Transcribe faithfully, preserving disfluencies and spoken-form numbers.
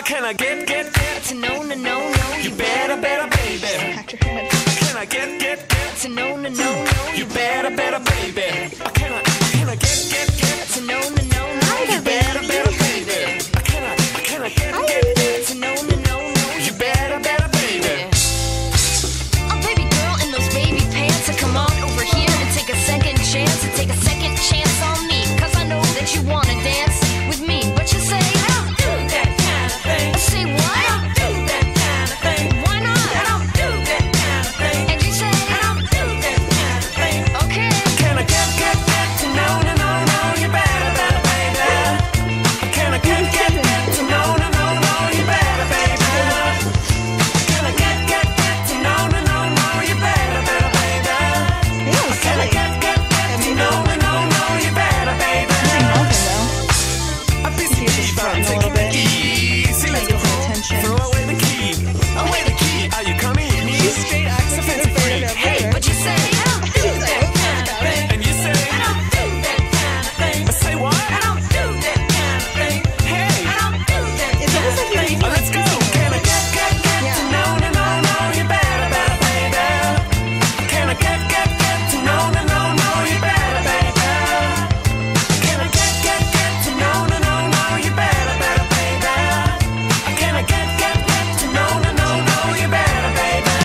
Can I get, get, get to know, no, no, no? You better, better, baby. Can I get, get, get to know, no, no, no? You better, better, baby. Can I, can I get, get, get to know, no, no?